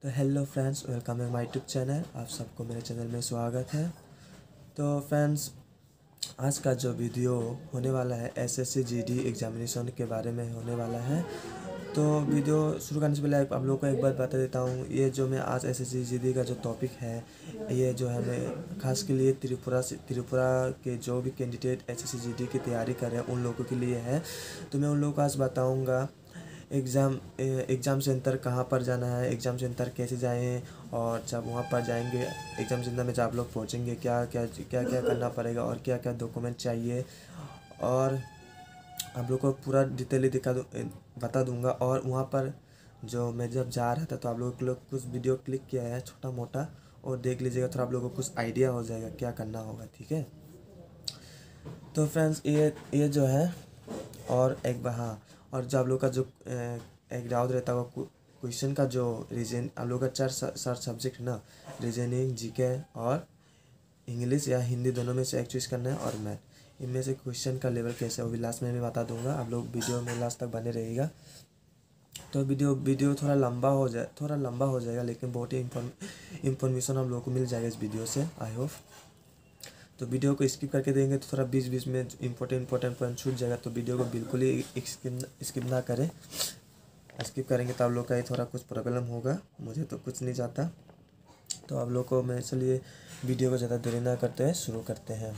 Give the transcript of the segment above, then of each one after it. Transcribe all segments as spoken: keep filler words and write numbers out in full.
तो hello friends, welcome है my YouTube channel. आप सबको मेरे चैनल में स्वागत है। तो फ्रेंड्स, आज का जो वीडियो होने वाला है एसएससी जीडी एग्जामिनेशन के बारे में होने वाला है। तो वीडियो शुरू करने से पहले आप लोगों को एक बात बता देता हूँ। ये जो मैं आज एसएससी जीडी का जो टॉपिक है, ये जो है मैं खास के लिए त्रिपुरा से त्रिपुरा के जो भी कैंडिडेट एसएससी जीडी की तैयारी कर रहे हैं उन लोगों के लिए है। तो मैं उन लोगों को आज बताऊँगा एग्ज़ाम एग्ज़ाम सेंटर कहाँ पर जाना है, एग्ज़ाम सेंटर कैसे जाएं, और जब वहाँ पर जाएंगे एग्ज़ाम सेंटर में जब आप लोग पहुँचेंगे क्या क्या क्या क्या करना पड़ेगा और क्या क्या डॉक्यूमेंट चाहिए, और आप लोग को पूरा डिटेल दिखा दूँ बता दूंगा। और वहाँ पर जो मैं जब जा रहा था तो आप लोगों के लोग कुछ वीडियो क्लिक किया है छोटा मोटा, और देख लीजिएगा तो आप लोगों को कुछ आइडिया हो जाएगा क्या करना होगा। ठीक है। तो फ्रेंड्स, ये ये जो है, और एक बार हाँ, और जो आप लोग का जो एक डाउट रहता होगा क्वेश्चन का, जो रीजन आप लोग का चार चार सब्जेक्ट है ना, रीजनिंग, जीके और इंग्लिश या हिंदी, दोनों में से एक चूज़ करना है, और मैथ। इनमें से क्वेश्चन का लेवल कैसे है वो भी लास्ट में मैं बता दूंगा। आप लोग वीडियो में लास्ट तक बने रहिएगा। तो वीडियो वीडियो थोड़ा लंबा हो जाए थोड़ा लंबा हो जाएगा, लेकिन बहुत ही इंफॉर्मेशन हम लोग को मिल जाएगा इस वीडियो से, आई होप। तो वीडियो को स्किप करके देंगे तो थोड़ा बीच बीच में इंपॉर्टेंट इंपॉर्टेंट पॉइंट छूट जाएगा। तो वीडियो को बिल्कुल ही स्किप स्किप ना करें। स्किप करेंगे तो आप लोग का ही थोड़ा कुछ प्रॉब्लम होगा, मुझे तो कुछ नहीं चाहता। तो आप लोग को मैं इसलिए वीडियो को ज़्यादा देरी ना करते हैं, शुरू करते हैं।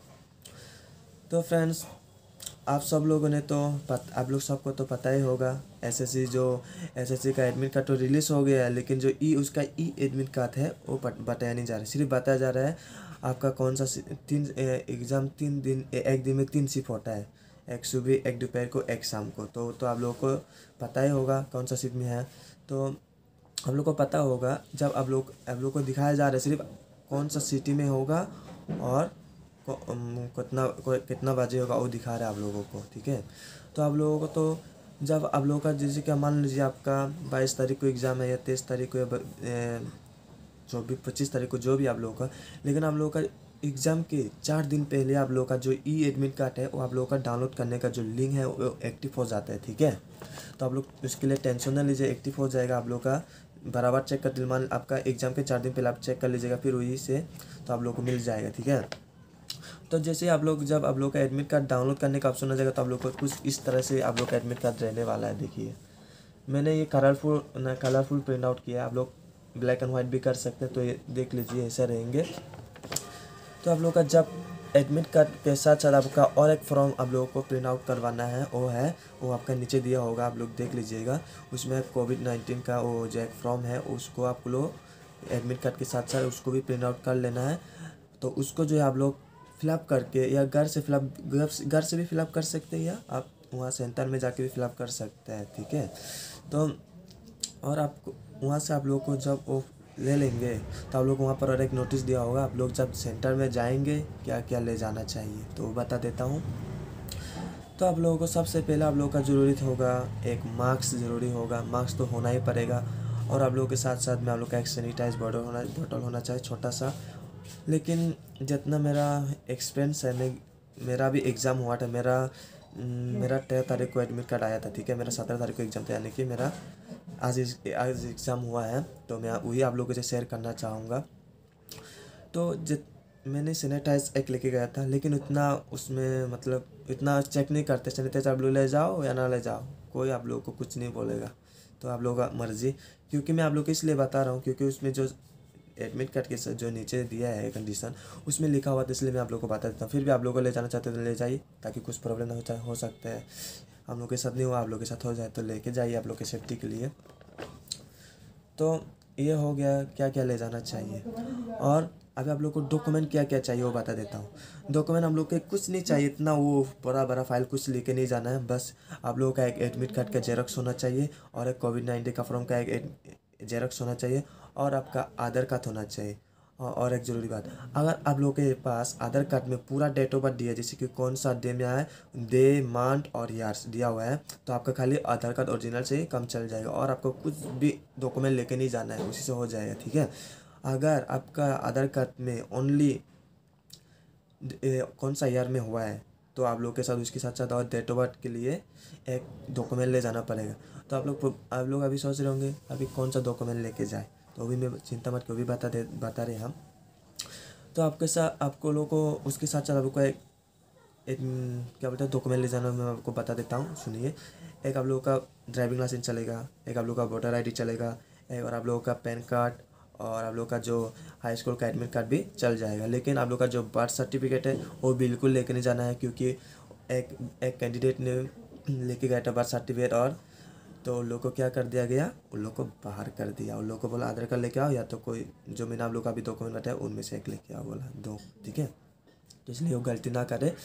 तो फ्रेंड्स, आप सब लोगों ने तो पत, आप लोग सबको तो पता ही होगा एसएससी जो एसएससी का एडमिट कार्ड तो रिलीज़ हो गया है, लेकिन जो ई उसका ई एडमिट कार्ड है वो बताया नहीं जा रहा है। सिर्फ बताया जा रहा है आपका कौन सा तीन एग्ज़ाम तीन दिन एक दिन में तीन शिफ्ट होता है, एक सुबह, एक दोपहर को, एक शाम को। तो तो आप लोगों को पता ही होगा कौन सा शिफ्ट में है। तो आप लोग को पता होगा जब आप लोग आप लोग को दिखाया जा रहा है सिर्फ कौन सा सिटी में होगा और कितना कितना बजे होगा वो दिखा रहा है आप लोगों को। ठीक है। तो आप लोगों को तो जब आप लोगों का जैसे क्या मान लीजिए आपका बाईस तारीख को एग्ज़ाम है या तेईस तारीख को या चौबीस पच्चीस तारीख को, जो भी आप लोगों का, लेकिन आप लोगों का एग्ज़ाम के चार दिन पहले आप लोगों का जो ई एडमिट कार्ड है वो आप लोगों का डाउनलोड करने का जो लिंक है वो एक्टिव हो जाता है। ठीक है। तो आप लोग उसके लिए टेंशन ना लीजिए, एक्टिव हो जाएगा आप लोग का। बराबर चेक कर दिलमान आपका एग्ज़ाम के चार दिन पहले आप चेक कर लीजिएगा, फिर वही से तो आप लोग को मिल जाएगा। ठीक है। तो जैसे आप लोग जब आप लोग का एडमिट कार्ड डाउनलोड करने का ऑप्शन हो जाएगा तो आप लोग को कुछ इस तरह से आप लोग का एडमिट कार्ड रहने वाला है। देखिए, मैंने ये कलरफुल ना कलरफुल प्रिंट आउट किया है। आप लोग ब्लैक एंड वाइट भी कर सकते हैं। तो ये देख लीजिए, ऐसा रहेंगे। तो आप लोग का जब एडमिट कार्ड के साथ साथ आपका और एक फॉर्म आप लोगों को प्रिंट आउट करवाना है, वो है वो आपका नीचे दिया होगा, आप लोग देख लीजिएगा। उसमें कोविड नाइन्टीन का वो जो एक फॉर्म है उसको आप लोग एडमिट कार्ड के साथ साथ उसको भी प्रिंट आउट कर लेना है। तो उसको जो है आप लोग फिलअप करके, या घर से फिलअप घर घर से भी फिलअप कर सकते हैं, या आप वहाँ सेंटर में जाके भी फिलअप कर सकते हैं। ठीक है। तो और आपको वहाँ से आप लोग को जब वो ले लेंगे तो आप लोग वहाँ पर और एक नोटिस दिया होगा, आप लोग जब सेंटर में जाएंगे क्या क्या ले जाना चाहिए, तो वो बता देता हूँ। तो आप लोगों को सबसे पहले आप लोगों का ज़रूरी होगा एक मास्क ज़रूरी होगा, मास्क तो होना ही पड़ेगा। और आप लोगों के साथ साथ में आप लोग का एक सैनिटाइज बॉटल होना बॉटल होना चाहिए, छोटा सा। लेकिन जितना मेरा एक्सपीरियंस है, मैं मेरा भी एग्ज़ाम हुआ था, मेरा मेरा तेरह तारीख को एडमिट कार्ड आया था। ठीक है। मेरा सत्रह तारीख को एग्ज़ाम था, यानी कि मेरा आज आज एग्ज़ाम हुआ है। तो मैं वही आप लोगों से शेयर करना चाहूँगा। तो जित मैंने सैनिटाइज एक लेके गया था, लेकिन उतना उसमें मतलब इतना चेक नहीं करते। सैनिटाइज आप लोग ले जाओ या ना ले जाओ, कोई आप लोगों को कुछ नहीं बोलेगा। तो आप लोगों का मर्ज़ी। क्योंकि मैं आप लोग को इसलिए बता रहा हूँ क्योंकि उसमें जो एडमिट कार्ड के साथ जो नीचे दिया है कंडीशन, उसमें लिखा हुआ था, इसलिए मैं आप लोग को बता देता हूँ। फिर भी आप लोग को ले जाना चाहते तो ले जाइए, ताकि कुछ प्रॉब्लम ना हो हो सकता है। हम लोग के साथ नहीं हुआ, आप लोग के साथ हो जाए तो लेके जाइए आप लोग के सेफ्टी के लिए। तो ये हो गया क्या क्या ले जाना चाहिए। और अभी आप लोग को डॉक्यूमेंट क्या क्या चाहिए वो बता देता हूँ। डॉक्यूमेंट हम लोग के कुछ नहीं चाहिए, इतना वो बड़ा बड़ा फाइल कुछ लेके नहीं जाना है। बस आप लोगों का एक एडमिट कार्ड का जेरॉक्स होना चाहिए, और एक कोविड नाइन्टीन का फॉर्म का एक जेरॉक्स होना चाहिए, और आपका आधार कार्ड होना चाहिए। और एक ज़रूरी बात, अगर आप लोगों के पास आधार कार्ड में पूरा डेट ऑफ बर्थ दिया है, जैसे कि कौन सा डे में है, डे, मंथ और ईयर्स दिया हुआ है, तो आपका खाली आधार कार्ड ओरिजिनल से ही कम चल जाएगा, और आपको कुछ भी डॉक्यूमेंट लेके नहीं जाना है, उसी से हो जाएगा। ठीक है। अगर आपका आधार कार्ड में ओनली कौन सा ईयर में हुआ है, तो आप लोग के साथ उसके साथ साथ और डेट ऑफ बर्थ के लिए एक डॉक्यूमेंट ले जाना पड़ेगा। तो आप लोग आप लोग अभी सोच रहे होंगे अभी कौन सा डॉक्यूमेंट लेके जाए, तो अभी मैं चिंता मत करो, अभी बता दे बता रहे हम। तो आपके साथ आपको लोगों को उसके साथ साथ आपको एक एक क्या बोलते हैं डॉक्यूमेंट ले जाना, मैं आपको बता देता हूँ, सुनिए। एक आप लोगों का ड्राइविंग लाइसेंस चलेगा, एक आप लोगों का वोटर आईडी चलेगा, एक और आप लोगों का पैन कार्ड, और आप लोग का जो हाई स्कूल का एडमिट कार्ड भी चल जाएगा। लेकिन आप लोग का जो बर्थ सर्टिफिकेट है वो बिल्कुल लेके नहीं जाना है, क्योंकि एक एक कैंडिडेट ने लेके गया था बर्थ सर्टिफिकेट, और तो उन लोग को क्या कर दिया गया, उन लोग को बाहर कर दिया। उन लोग को बोला आधार कार्ड लेके आओ, या तो कोई जो मैंने आप लोग का भी डॉक्यूमेंट बताया उनमें से एक लेके आओ, बोला दो, ठीक है। तो इसलिए वो गलती ना करे।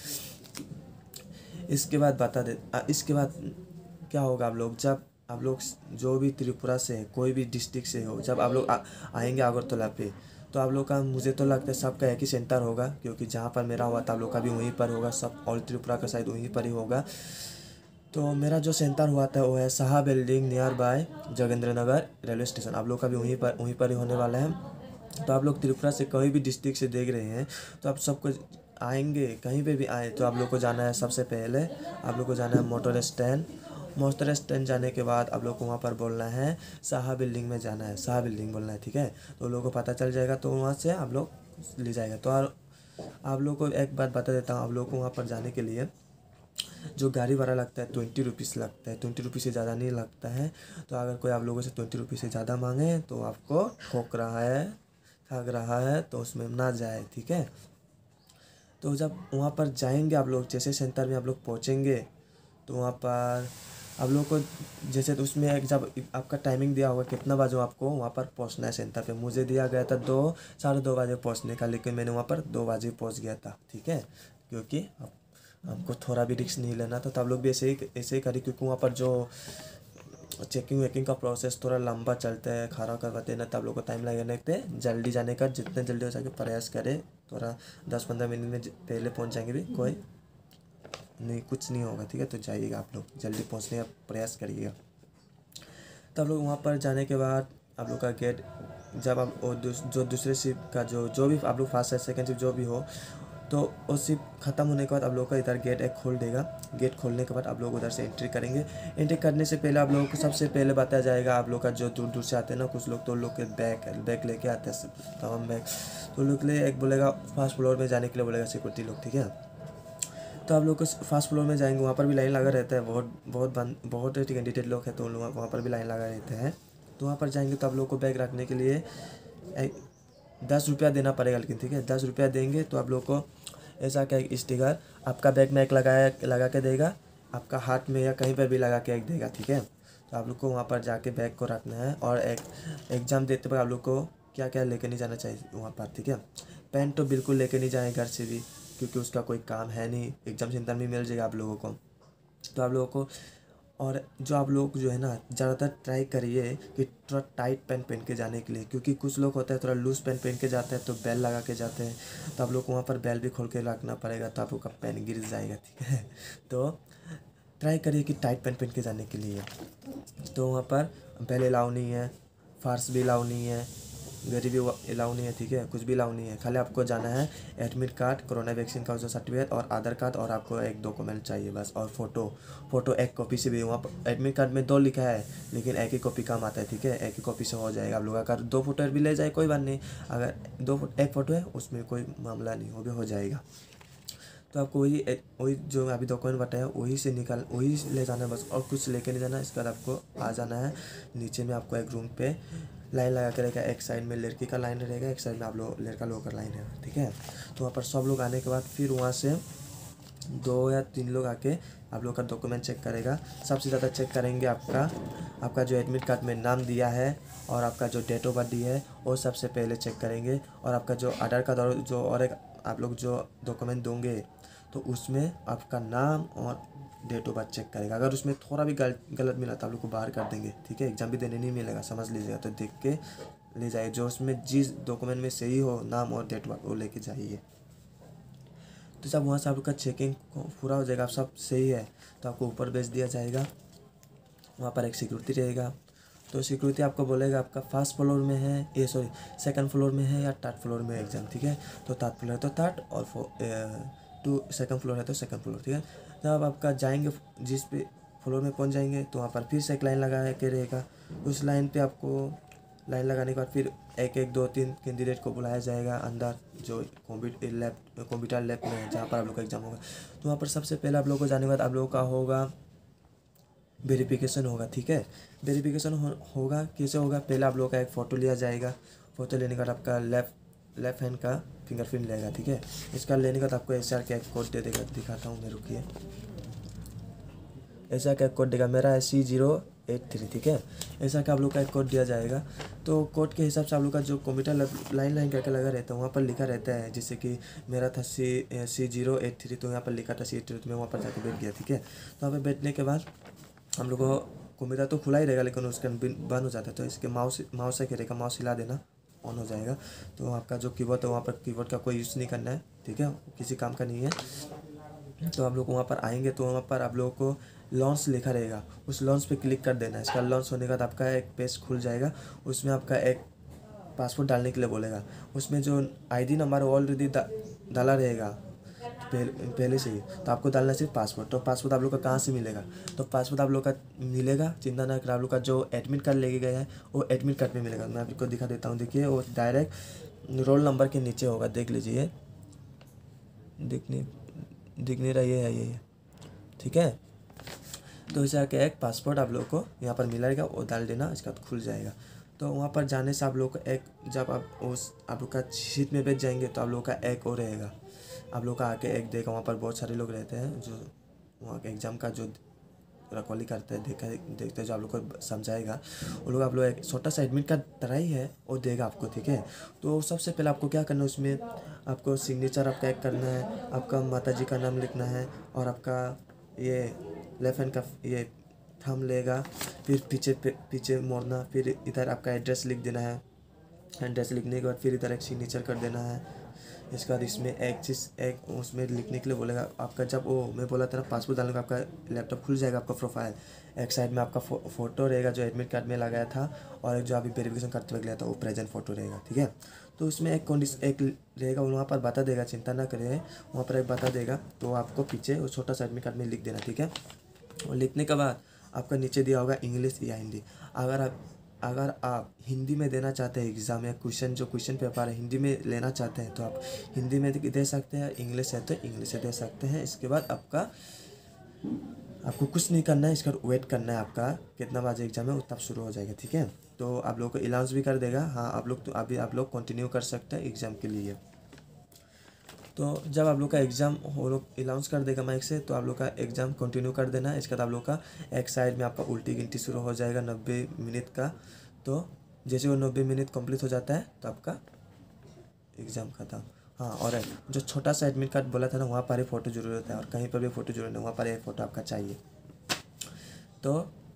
इसके बाद बता दे आ, इसके बाद क्या होगा, आप लोग जब आप लोग जो भी त्रिपुरा से है, कोई भी डिस्ट्रिक्ट से हो, जब आप लोग आ, आएंगे अगरतला पे, तो आप लोग का मुझे तो लगता है सबका एक ही सेंटर होगा, क्योंकि जहाँ पर मेरा हुआ था आप लोग का भी वहीं पर होगा, सब ऑल त्रिपुरा का शायद वहीं पर ही होगा। तो मेरा जो सेंटर हुआ था वो है Saha building nearby Jogendra Nagar railway station, आप लोग का भी वहीं पर वहीं पर ही होने वाला है। तो आप लोग त्रिपुरा से कोई भी डिस्ट्रिक्ट से देख रहे हैं, तो आप सबको आएंगे कहीं पे भी आए तो आप लोग को जाना है, सबसे पहले आप लोग को जाना है मोटर स्टैंड। मोटर स्टैंड जाने के बाद आप लोग को वहाँ पर बोलना है साहा बिल्डिंग में जाना है, साहा बिल्डिंग बोलना है, ठीक है। तो लोगों को पता चल जाएगा, तो वहाँ से आप लोग ले जाएगा। तो और आप लोग को एक बात बता देता हूँ, आप लोग को वहाँ पर जाने के लिए जो गाड़ी भाड़ा लगता है ट्वेंटी रुपीज़ लगता है, ट्वेंटी रुपीज़ से ज़्यादा नहीं लगता है। तो अगर कोई आप लोगों से ट्वेंटी रुपीज़ से ज़्यादा मांगे तो आपको ठोक रहा है, ठग रहा है, तो उसमें ना जाए, ठीक है। तो जब वहाँ पर जाएंगे आप लोग, जैसे सेंटर में आप लोग पहुँचेंगे, तो वहाँ पर आप लोग को जैसे तो उसमें एक जब आपका टाइमिंग दिया होगा कितना बजे आपको वहाँ पर पहुँचना है सेंटर पे। मुझे दिया गया था दो साढ़े दो बजे पहुँचने का, लेकिन मैंने वहाँ पर दो बजे पहुँच गया था, ठीक है, क्योंकि अब हमको थोड़ा भी रिस्क नहीं लेना था। तो आप लोग भी ऐसे ही ऐसे ही करिए, क्योंकि वहाँ पर जो चेकिंग वेकिंग का प्रोसेस थोड़ा लंबा चलता है, खड़ा करवाते हैं ना, तब लोग को टाइम लगने पे जल्दी जाने का जितने जल्दी हो सके प्रयास करें। थोड़ा दस पंद्रह मिनट में पहले पहुंच जाएंगे भी कोई नहीं, कुछ नहीं होगा, ठीक है। तो जाइएगा आप लोग जल्दी पहुंचने का प्रयास करिएगा। तब लोग वहाँ पर जाने के बाद आप लोग का गेट जब आप जो दूसरे शिप का जो जो भी आप लोग फर्स्ट या सेकेंड शिप जो भी हो, तो वो शिप ख़त्म होने के बाद आप लोग का इधर गेट एक खोल देगा। गेट खोलने के बाद आप लोग उधर से एंट्री करेंगे। एंट्री करने से पहले आप लोगों को सबसे पहले बताया जाएगा, आप लोग का जो दूर दूर से आते हैं ना, कुछ लोग तो लोग के बैग बैग लेके आते हैं, तमाम बैग, तो लोग के लिए एक बोलेगा फर्स्ट फ्लोर में जाने के लिए बोलेगा सिक्योरिटी लोग, ठीक है। तो आप लोग को फर्स्ट फ्लोर में जाएंगे, वहाँ पर भी लाइन लगा रहता है, बहुत बहुत बंद बहुत कैंडिडेट लोग हैं, तो उन लोग वहाँ पर भी लाइन लगा रहते हैं। तो वहाँ पर जाएंगे तो आप लोग को बैग रखने के लिए दस रुपया देना पड़ेगा, लेकिन ठीक है, दस रुपया देंगे तो आप लोग को ऐसा क्या एक स्टिकर आपका बैग में एक लगाया लगा के देगा, आपका हाथ में या कहीं पर भी लगा के एक देगा, ठीक है। तो आप लोग को वहाँ पर जाके बैग को रखना है। और एक एग्ज़ाम देते वक्त आप लोग को क्या क्या लेके नहीं जाना चाहिए वहाँ पर, ठीक है। पेन तो बिल्कुल लेके नहीं जाए घर से भी, क्योंकि उसका कोई काम है नहीं, एग्ज़ाम सेंटर में मिल जाएगा आप लोगों को। तो आप लोगों को और जो आप लोग जो है ना, ज़्यादातर ट्राई करिए कि थोड़ा टाइट पैंट पहन के जाने के लिए, क्योंकि कुछ लोग होते हैं थोड़ा लूज़ पैंट पहन के जाते हैं तो बेल लगा के जाते हैं, तो आप लोग को वहाँ पर बेल भी खोल के रखना पड़ेगा, तो आप लोग का पैंट गिर जाएगा, ठीक है। तो ट्राई करिए कि टाइट पैंट पहन के जाने के लिए। तो वहाँ पर बेल अलाउ नहीं है, फार्स भी अलाउ नहीं है, गरीबी अलाउ नहीं है, ठीक है, कुछ भी अलाउ नहीं है। खाली आपको जाना है एडमिट कार्ड, कोरोना वैक्सीन का जो सर्टिफिकेट और आधार कार्ड, और आपको एक डॉक्यूमेंट चाहिए बस, और फोटो फोटो एक कॉपी से भी। वहाँ पर एडमिट कार्ड में दो लिखा है, लेकिन एक ही कॉपी काम आता है, ठीक है, एक ही कॉपी से हो जाएगा। आप लोग अगर दो फोटो भी ले जाए कोई बात नहीं, अगर दो एक फ़ोटो है उसमें कोई मामला नहीं, वो भी हो जाएगा। तो आपको वही वही जो अभी डॉक्यूमेंट बताया वही से निकाल वही ले जाना है बस, और कुछ लेके नहीं जाना। इसके बाद आपको आ जाना है नीचे में, आपको एक रूम पे लाइन लगा के रहेगा, एक साइड में लड़की का लाइन रहेगा, एक साइड में आप लोग लड़का लोगों का लाइन है, ठीक है। तो वहाँ पर सब लोग आने के बाद फिर वहाँ से दो या तीन लोग आके आप लोग का डॉक्यूमेंट चेक करेगा। सबसे ज़्यादा चेक करेंगे आपका आपका जो एडमिट कार्ड में नाम दिया है और आपका जो डेट ऑफ बर्थ दी है वो सबसे पहले चेक करेंगे। और आपका जो आधार कार्ड और जो और एक आप लोग जो डॉक्यूमेंट दोगे तो उसमें आपका नाम और डेट ऑफ बर्थ चेक करेगा। अगर उसमें थोड़ा भी गलत गलत मिला तो आप लोग को बाहर कर देंगे, ठीक है, एग्जाम भी देने नहीं मिलेगा, समझ लीजिएगा। तो देख के ले जाइए, जो उसमें जिस डॉक्यूमेंट में सही हो नाम और डेट ऑफ बर्थ वो लेके जाइए। तो जब वहाँ से आप लोग का चेकिंग पूरा हो जाएगा, आप सब सही है तो आपको ऊपर भेज दिया जाएगा। वहाँ पर एक सिक्योरिटी रहेगा, तो सिक्योरिटी आपको बोलेगा आपका फर्स्ट फ्लोर में है ये सॉरी सेकंड फ्लोर में है या थर्ड फ्लोर में एग्ज़ाम, ठीक है। तो थर्ड फ्लोर है तो थर्ड और टू सेकंड फ्लोर है तो सेकंड फ्लोर, ठीक है। जब आपका जाएंगे जिस पे फ्लोर में पहुंच जाएंगे तो वहाँ पर फिर से एक लाइन लगा के रहेगा। उस लाइन पे आपको लाइन लगाने के बाद फिर एक एक दो तीन कैंडिडेट को बुलाया जाएगा अंदर, जो कंप्यूटर लैब कंप्यूटर लैब में है जहाँ पर आप लोग का एग्जाम होगा। तो वहाँ पर सबसे पहले आप लोग को जाने के बाद आप लोगों का होगा वेरिफिकेशन होगा, ठीक है। वेरिफिकेशन हो, होगा कैसे होगा, पहले आप लोगों का एक फ़ोटो लिया जाएगा। फ़ोटो लेने के बाद आपका लेफ्ट लेफ्ट हैंड का फिंगरप्रिंट लेगा, ठीक है। इसका लेने के बाद आपको एस आर का एक कोड दे देगा, दिखाता हूँ मैं, रुकिए। एस आर का एक कोड देगा, मेरा है सी जीरो एट थ्री, ठीक है। ऐसा का आप लोग का एक कोड दिया जाएगा। तो कोड के हिसाब से आप लोग का जो कंप्यूटर लाइन लाइन करके लगा रहता है वहाँ पर लिखा रहता है, जैसे कि मेरा था C C zero eight three, तो यहाँ पर लिखा था सी एट थ्री, तो मैं वहाँ पर जाकर बैठ गया, ठीक है। तो वहाँ पर बैठने के बाद हम लोग को कंप्यूटर तो खुला ही रहेगा, लेकिन उसका बंद हो जाता है। तो इसके माउस माउस से करेगा, माउस हिला देना, ऑन हो जाएगा। तो आपका जो कीबोर्ड है वहाँ पर कीबोर्ड का कोई यूज़ नहीं करना है, ठीक है, किसी काम का नहीं है। तो आप लोग वहाँ पर आएंगे तो वहाँ पर आप लोगों को लॉन्च लिखा रहेगा, उस लॉन्च पे क्लिक कर देना है। इसका लॉन्च होने के बाद आपका एक पेज खुल जाएगा, उसमें आपका एक पासवर्ड डालने के लिए बोलेगा। उसमें जो आईडी नंबर ऑलरेडी डाला रहेगा पहले पहले से ही, तो आपको डालना सिर्फ पासवर्ड। तो पासवर्ड आप लोग का कहाँ से मिलेगा, तो पासवर्ड आप लोग का मिलेगा, चिंता ना कर, आप लोग का जो एडमिट कार्ड लेके गए हैं वो एडमिट कार्ड में मिलेगा। मैं आपको दिखा देता हूँ, देखिए वो डायरेक्ट रोल नंबर के नीचे होगा, देख लीजिए, दिखने दिख नहीं रहा, ये है ये, ठीक है। तो इसे आके एक पासवर्ड आप लोग को यहाँ पर मिल रहेगा, वो डाल देना, इसका तो खुल जाएगा। तो वहाँ पर जाने से आप लोग को एक, जब आप उस आप लोग का सीट में बैठ जाएंगे तो आप लोग का एक और रहेगा, आप लोग का आके एक देगा। वहाँ पर बहुत सारे लोग रहते हैं जो वहाँ के एग्ज़ाम का जो रखवाली करते हैं, देखा देखते हैं, जो आप लोग को समझाएगा। वो लोग आप लोग एक छोटा सा एडमिट कार्ड तरह ही है, वो देगा आपको, ठीक है। तो सबसे पहले आपको क्या करना है, उसमें आपको सिग्नेचर आपका एक करना है, आपका माता जी का नाम लिखना है, और आपका ये लेफ्ट हैंड का ये थंब लेगा, फिर पीछे पीछे मोड़ना, फिर इधर आपका एड्रेस लिख देना है। एड्रेस लिखने के बाद फिर इधर एक सिग्नेचर कर देना है। इसके बाद इसमें एक चीज़ एक उसमें लिखने के लिए बोलेगा आपका, जब वो मैं बोला था ना पासपोर्ट डालने का, आपका लैपटॉप खुल जाएगा, आपका प्रोफाइल एक साइड में आपका फो, फोटो रहेगा जो एडमिट कार्ड में लगाया था, और एक जो अभी वेरिफिकेशन करते हुए गया था वो प्रेजेंट फोटो रहेगा, ठीक है। तो उसमें एक कंडीशन एक रहेगा, वहाँ पर बता देगा, चिंता ना करें, वहाँ पर एक बता देगा, तो आपको पीछे वो छोटा सा एडमिट कार्ड में लिख देना, ठीक है। और लिखने के बाद आपका नीचे दिया होगा इंग्लिश या हिंदी। अगर आप अगर आप हिंदी में देना चाहते हैं एग्ज़ाम या क्वेश्चन, जो क्वेश्चन पेपर है हिंदी में लेना चाहते हैं तो आप हिंदी में दे सकते हैं, इंग्लिश है तो इंग्लिश से दे सकते हैं। इसके बाद आपका आपको कुछ नहीं करना है, इसका वेट करना है, आपका कितना बजे एग्जाम है वो तब शुरू हो जाएगा, ठीक है। तो आप लोग को अलाउंस भी कर देगा, हाँ आप लोग तो अभी आप लोग कंटिन्यू कर सकते हैं एग्ज़ाम के लिए। तो जब आप लोग का एग्ज़ाम वो लोग अनाउंस कर देगा माइक से, तो आप लोग का एग्ज़ाम कंटिन्यू कर देना है। इसके बाद आप लोग का एक साइड में आपका उल्टी गिनती शुरू हो जाएगा नब्बे मिनट का। तो जैसे वो नब्बे मिनट कंप्लीट हो जाता है तो आपका एग्ज़ाम खत्म। हाँ, और जो छोटा सा एडमिट कार्ड बोला था ना, वहाँ पर ही फ़ोटो जरूर होता है, और कहीं पर भी फ़ोटो जरूर नहीं, वहाँ पर एक फ़ोटो आपका चाहिए। तो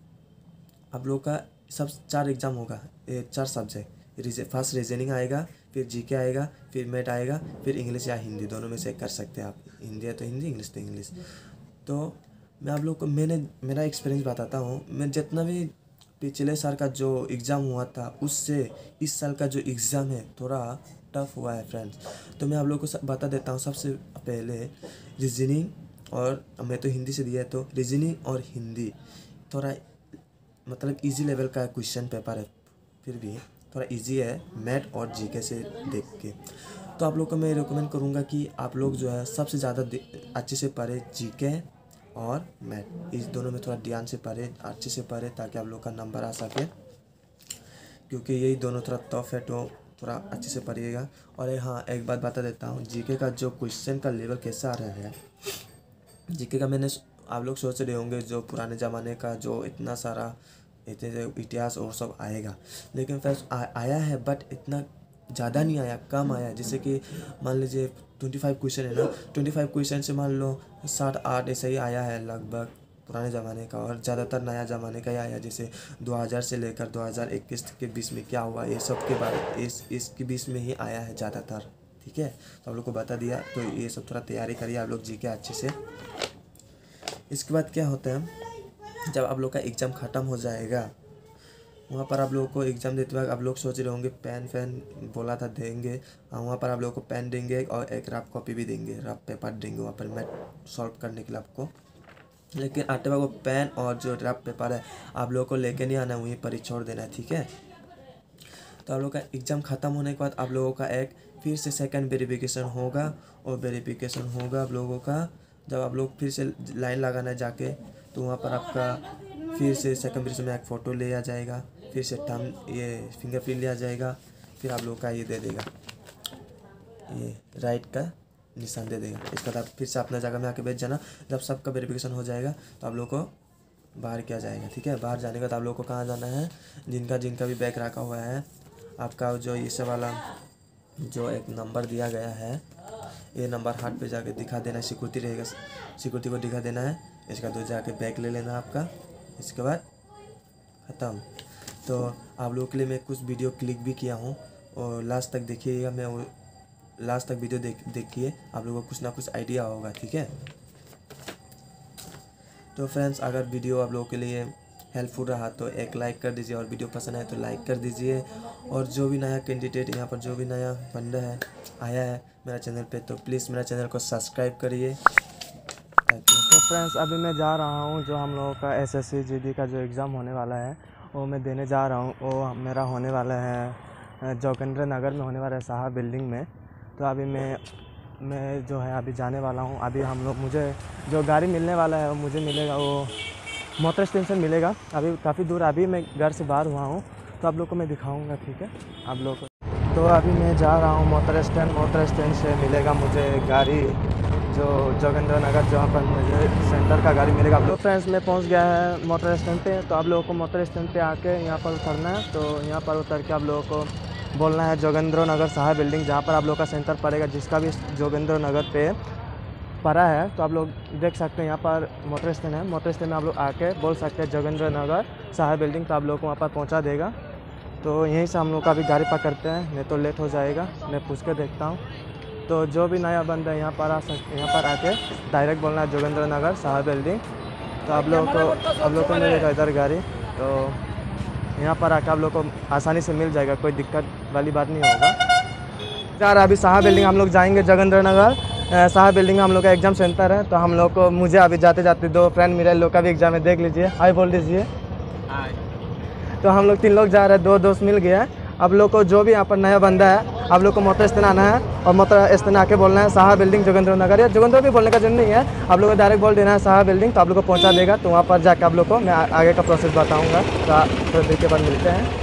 आप लोग का सब चार एग्ज़ाम होगा, ये चार सब्जेक्ट, फर्स्ट रीजनिंग आएगा, फिर जीके आएगा, फिर मैथ आएगा, फिर इंग्लिश या हिंदी, दोनों में से कर सकते हैं आप, हिंदी है तो हिंदी, इंग्लिश तो इंग्लिश। तो मैं आप लोग को मैंने मेरा एक्सपीरियंस बताता हूँ। मैं जितना भी पिछले साल का जो एग्ज़ाम हुआ था उससे इस साल का जो एग्ज़ाम है थोड़ा टफ हुआ है फ्रेंड्स। तो मैं आप लोग को बता देता हूँ। सबसे पहले रीजनिंग, और मैं तो हिंदी से दिया है, तो रीजनिंग और हिंदी थोड़ा मतलब इजी लेवल का क्वेश्चन पेपर है, फिर भी थोड़ा इजी है मैथ और जीके से देख के। तो आप लोग को मैं रिकमेंड करूँगा कि आप लोग जो है सबसे ज़्यादा अच्छे से पढ़े जीके और मैथ, इस दोनों में थोड़ा ध्यान से पढ़े, अच्छे से पढ़े, ताकि आप लोग का नंबर आ सके, क्योंकि यही दोनों थोड़ा टफ है, तो थोड़ा अच्छे से पढ़िएगा। और हाँ, एक बात बता देता हूँ, जीके का जो क्वेश्चन का लेवल कैसा आ रहा है, जीके का मैंने आप लोग सोच रहे होंगे जो पुराने ज़माने का जो इतना सारा इतने इतिहास और सब आएगा, लेकिन फर्स्ट आ, आया है, बट इतना ज़्यादा नहीं आया, कम आया। जैसे कि मान लीजिए ट्वेंटी फाइव क्वेश्चन है ना, ट्वेंटी फाइव क्वेश्चन से मान लो साठ आठ ऐसे ही आया है लगभग पुराने ज़माने का, और ज़्यादातर नया ज़माने का ही आया। जैसे दो हज़ार से लेकर दो हज़ार इक्कीस के बीच में क्या हुआ, ये सब के बारे इस इसके बीच में ही आया है ज़्यादातर, ठीक है। तो आप लोग को बता दिया, तो ये सब थोड़ा तैयारी करिए आप लोग जीके अच्छे से। इसके बाद क्या होता है, जब आप लोग का एग्ज़ाम ख़त्म हो जाएगा वहाँ पर आप लोगों को एग्ज़ाम देते वक्त आप लोग सोच रहे होंगे पेन फैन बोला था देंगे, हाँ वहाँ पर आप लोगों को पेन देंगे और एक रफ कॉपी भी देंगे, रफ पेपर देंगे वहाँ पर मैथ सॉल्व करने के लिए आपको। लेकिन आते वक्त वो पेन और जो रफ पेपर है आप लोगों को लेके नहीं आना है, वहीं पर ही छोड़ देना है, ठीक है। तो आप लोग का एग्ज़ाम ख़त्म होने के बाद आप लोगों का एक फिर से सेकंड वेरिफिकेशन होगा, और वेरिफिकेशन होगा आप लोगों का जब आप लोग फिर से लाइन लगाना है जाके, तो वहाँ पर आपका फिर से सेकंड वेरिफिकेशन में एक फ़ोटो लिया जाएगा, फिर से थंब ये फिंगरप्रिंट लिया जाएगा, फिर आप लोग का ये दे देगा, ये राइट का निशान दे देगा। इसके बाद आप फिर से अपना जगह में आके बैठ जाना। जब सबका वेरिफिकेशन हो जाएगा तो आप लोग को बाहर किया जाएगा, ठीक है। बाहर जाने के बाद आप लोग को कहाँ जाना है, जिनका जिनका भी बैग रखा हुआ है, आपका जो इस वाला जो एक नंबर दिया गया है, ये नंबर हाथ पे जाके दिखा देना है, सिक्योरिटी रहेगा, सिक्योरिटी को दिखा देना है। इसका तो जाके बैग ले लेना आपका, इसके बाद ख़त्म। तो आप लोगों के लिए मैं कुछ वीडियो क्लिक भी किया हूँ, और लास्ट तक देखिएगा, मैं वो लास्ट तक वीडियो देख देखिए, आप लोगों को कुछ ना कुछ आइडिया होगा, ठीक है। तो फ्रेंड्स, अगर वीडियो आप लोगों के लिए हेल्पफुल रहा तो एक लाइक कर दीजिए, और वीडियो पसंद आए तो लाइक कर दीजिए। और जो भी नया कैंडिडेट यहाँ पर जो भी नया बंदा है आया है मेरा चैनल पे, तो प्लीज़ मेरा चैनल को सब्सक्राइब करिए। तो फ्रेंड्स, अभी मैं जा रहा हूँ, जो हम लोगों का एसएससी जीडी का जो एग्ज़ाम होने वाला है वो मैं देने जा रहा हूँ। वो मेरा होने वाला है जोगिंद्र नगर में होने वाला है, साहा बिल्डिंग में। तो अभी मैं मैं जो है अभी जाने वाला हूँ। अभी हम लोग मुझे जो गाड़ी मिलने वाला है वो मुझे मिलेगा, वो मोटर स्टेशन मिलेगा। अभी काफ़ी दूर, अभी मैं घर से बाहर हुआ हूँ, तो आप लोग को मैं दिखाऊँगा, ठीक है आप लोग को। तो अभी मैं जा रहा हूँ मोटर स्टैंड, मोटर स्टैंड से मिलेगा मुझे गाड़ी, जो जोगिंद्र नगर जहाँ पर मुझे सेंटर का गाड़ी मिलेगा। आप लोग फ्रेंड्स, मैं पहुँच गया है मोटर स्टैंड पे। तो आप लोगों को मोटर स्टैंड पे आके यहाँ पर उतरना है। तो यहाँ पर उतर के आप लोगों को बोलना है जोगिंद्र नगर साहा बिल्डिंग, जहाँ पर आप लोग का सेंटर पड़ेगा। जिसका भी जोगिंद्र नगर पे पड़ा है तो आप लोग देख सकते हैं, यहाँ पर मोटर स्टैंड है। मोटर स्टैंड में आप लोग आके बोल सकते हैं जोगिंद्र नगर साहा बिल्डिंग, तो आप लोग को वहाँ पर पहुँचा देगा। तो यहीं से हम लोग का अभी गाड़ी पकड़ते हैं, नहीं तो लेट हो जाएगा। मैं पूछ के देखता हूँ। तो जो भी नया बंदा है यहाँ पर आ सक यहाँ पर आके डायरेक्ट बोलना है जोगिंद्र नगर साहा बिल्डिंग। तो आप लोगों को आप लोग को मिलेगा इधर गाड़ी। तो यहाँ पर आके आप लोग को आसानी से मिल जाएगा, कोई दिक्कत वाली बात नहीं होगा। यार अभी साहा बिल्डिंग हम लोग जाएंगे, जोगिंद्र नगर साहा बिल्डिंग हम लोग का एग्ज़ाम सेंटर है। तो हम लोग को मुझे अभी जाते जाते दो फ्रेंड मेरे लोग का भी एग्ज़ाम है, देख लीजिए, हाय बोल दीजिए। तो हम लोग तीन लोग जा रहे हैं, दो दोस्त मिल गया है। आप लोग को जो भी यहाँ पर नया बंदा है आप लोग को मोटर स्टैंड आना है, और मोटर स्टैंड आके बोलना है साहा बिल्डिंग जोगिंद्र नगर, या जोगिंद्र भी बोलने का जरूरत नहीं है, आप लोग को डायरेक्ट बोल देना है साहा बिल्डिंग। तो आप लोग को पहुँचा देगा। तो वहाँ पर जाकर आप लोग को मैं आगे का प्रोसेस बताऊँगा। तो थोड़ी देर के बाद मिलते हैं।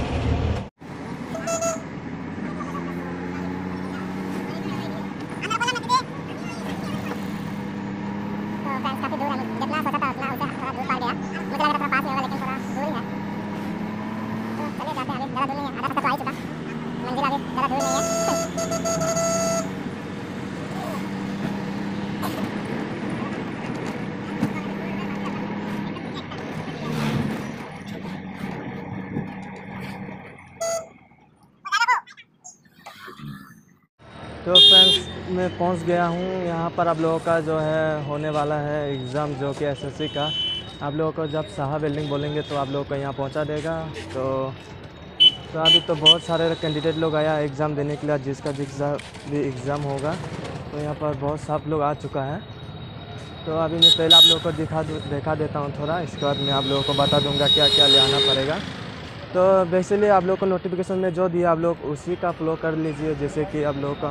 तो फ्रेंड्स, मैं पहुंच गया हूं यहाँ पर। आप लोगों का जो है होने वाला है एग्ज़ाम, जो कि एसएससी का। आप लोगों को जब साहा बिल्डिंग बोलेंगे तो आप लोगों को यहाँ पहुंचा देगा। तो तो अभी तो बहुत सारे कैंडिडेट लोग आया एग्ज़ाम देने के लिए, जिसका जिसका भी एग्ज़ाम होगा। तो यहाँ पर बहुत सब लोग आ चुका है। तो अभी मैं पहले आप लोगों को दिखा दिखा देता हूँ थोड़ा, इसके बाद मैं आप लोगों को बता दूँगा क्या क्या ले आना पड़ेगा। तो बेसिकली आप लोग को नोटिफिकेशन में जो दिया आप लोग उसी का फॉलो कर लीजिए। जैसे कि आप लोगों का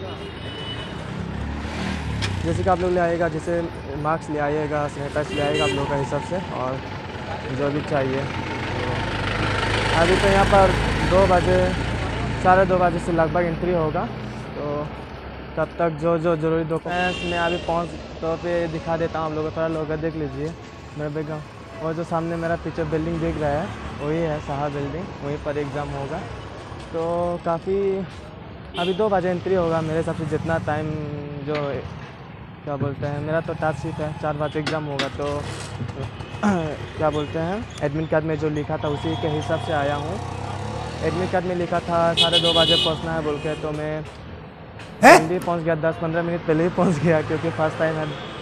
जैसे कि आप लोग ले आएगा, जैसे मार्क्स ले आइएगा, सैनिटाइज ले आएगा आप लोगों का हिसाब से, और जो भी चाहिए। तो अभी तो यहाँ पर दो बजे साढ़े दो बजे से लगभग एंट्री होगा। तो तब तक जो जो जरूरी डॉक्यूमेंट्स मैं अभी पहुँच तो पे दिखा देता हूँ आप लोगों को। थोड़ा लोग देख लीजिए मेरे बैकग्राउंड, और जो सामने मेरा पीछे बिल्डिंग दिख रहा है वही है साहा बिल्डिंग, वहीं पर एग्ज़ाम होगा। तो काफ़ी अभी दो बजे एंट्री होगा मेरे हिसाब से, जितना टाइम जो क्या बोलते हैं, मेरा तो टास्क शीट है, चार बजे एग्ज़ाम होगा। तो क्या बोलते हैं, एडमिट कार्ड में जो लिखा था उसी के हिसाब से आया हूँ। एडमिट कार्ड में लिखा था साढ़े दो बजे पहुँचना है बोल के, तो मैं जल्दी पहुँच गया, दस पंद्रह मिनट पहले ही पहुँच गया, क्योंकि फर्स्ट टाइम है